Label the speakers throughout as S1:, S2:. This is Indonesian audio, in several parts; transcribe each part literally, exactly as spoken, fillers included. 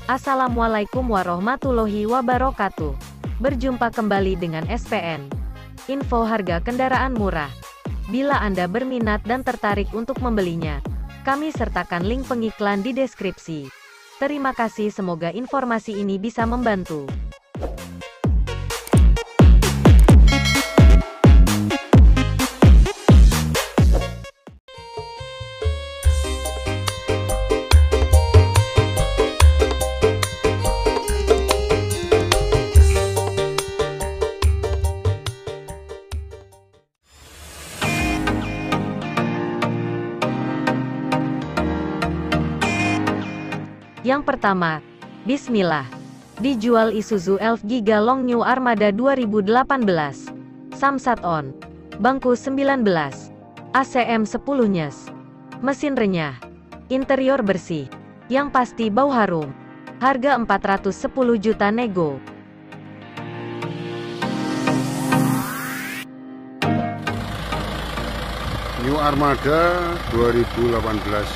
S1: Assalamualaikum warahmatullahi wabarakatuh. Berjumpa kembali dengan S P N Info Harga Kendaraan Murah. Bila Anda berminat dan tertarik untuk membelinya, kami sertakan link pengiklan di deskripsi. Terima kasih, semoga informasi ini bisa membantu. Yang pertama, Bismillah. Dijual Isuzu Elf Giga Long New Armada dua ribu delapan belas. Samsat on. Bangku sembilan belas. A C M sepuluh nyes. Mesin renyah. Interior bersih. Yang pasti bau harum. Harga empat ratus sepuluh juta nego.
S2: New Armada dua ribu delapan belas.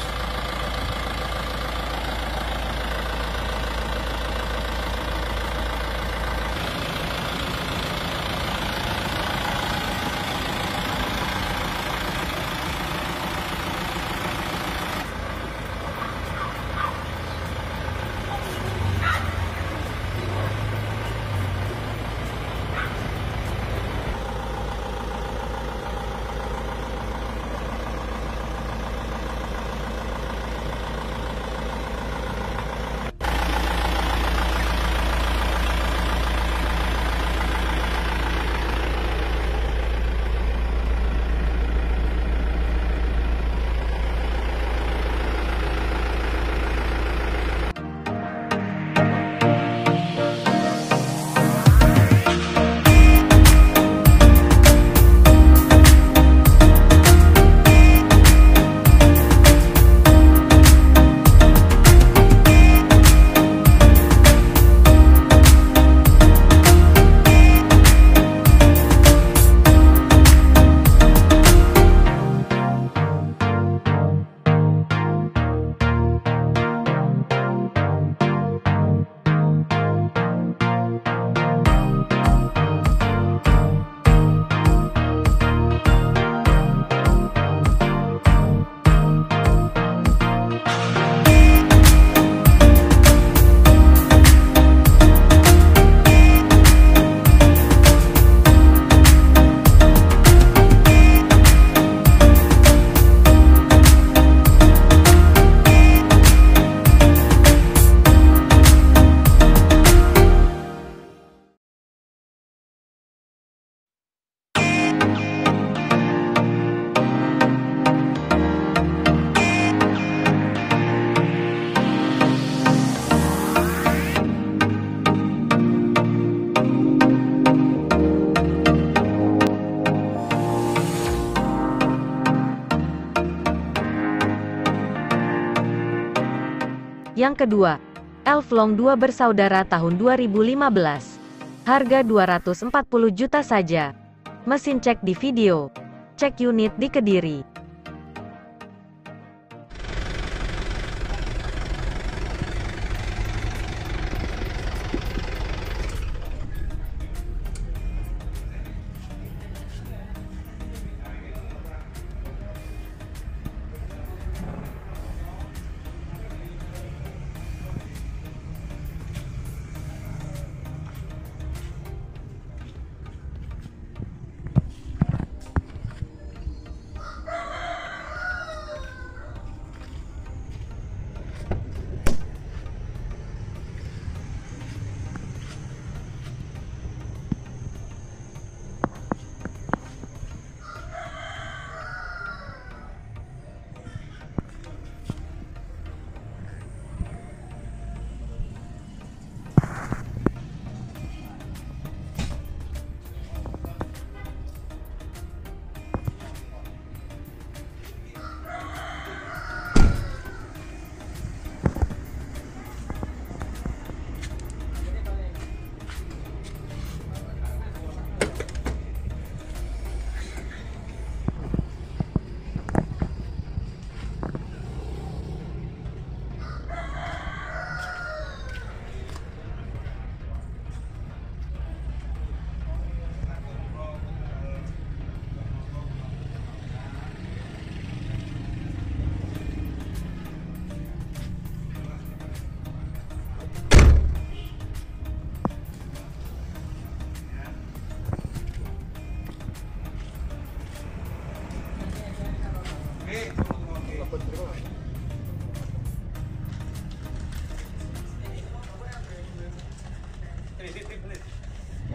S1: Yang kedua, Elf Long dua bersaudara tahun dua ribu lima belas. Harga dua ratus empat puluh juta saja. Mesin cek di video. Cek unit di Kediri.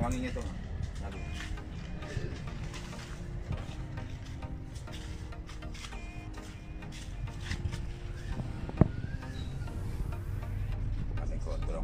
S3: wanginya tuh. Lagi. Kami gondrong.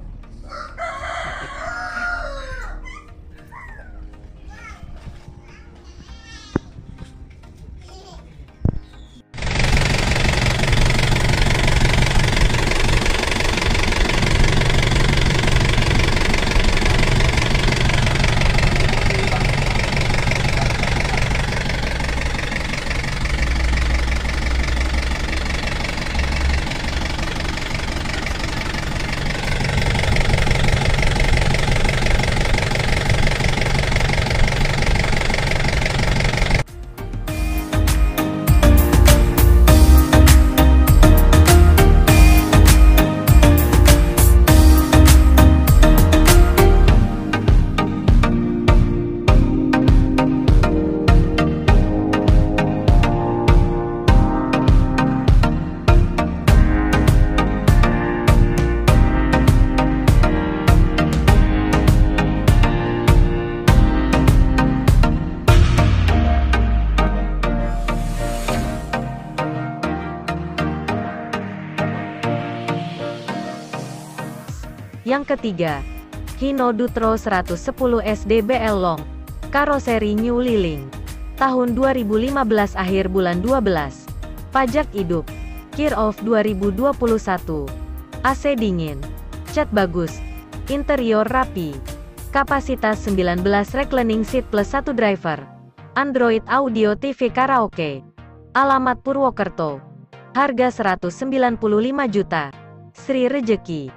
S1: Yang ketiga, Hino Dutro seratus sepuluh S D B L Long, karoseri New Liling, tahun dua ribu lima belas akhir bulan dua belas, pajak hidup, Year of dua ribu dua puluh satu, A C dingin, cat bagus, interior rapi, kapasitas sembilan belas reclining seat plus satu driver, Android Audio T V karaoke, alamat Purwokerto, harga seratus sembilan puluh lima juta, Sri Rejeki.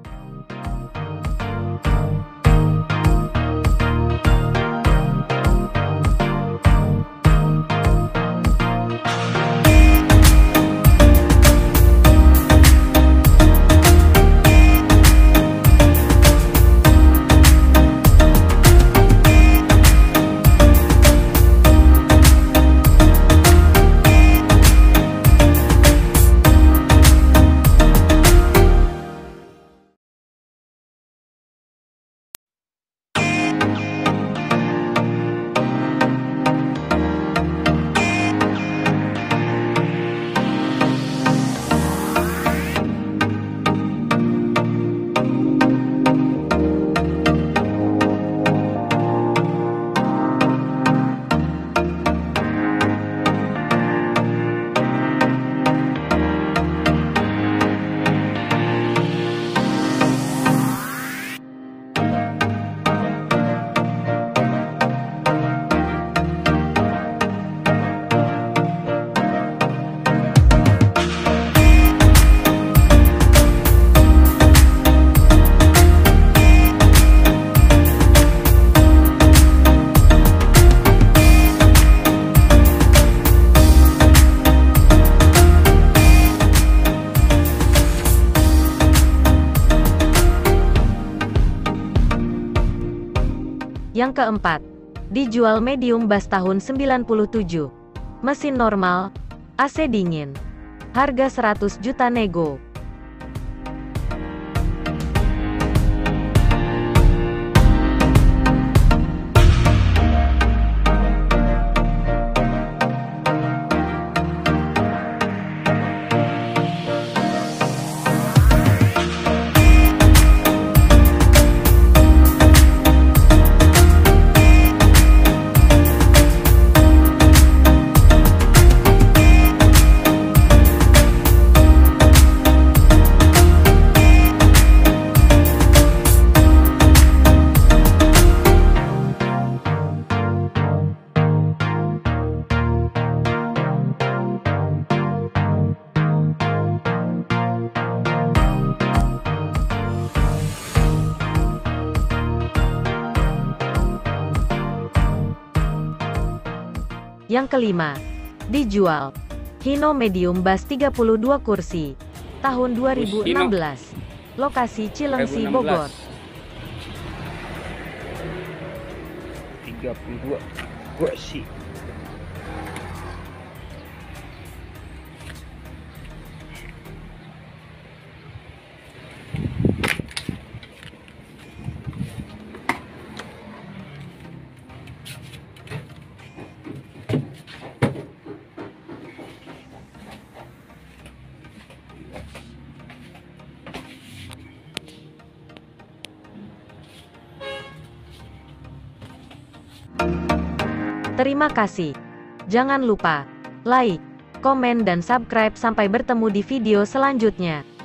S1: Yang keempat, dijual medium bus tahun sembilan puluh tujuh. Mesin normal, A C dingin. Harga seratus juta nego. Yang kelima, dijual Hino Medium Bus tiga puluh dua kursi, tahun dua ribu enam belas, lokasi Cilengsi, Bogor.
S3: tiga puluh dua kursi.
S1: Terima kasih. Jangan lupa like, komen dan subscribe. Sampai bertemu di video selanjutnya.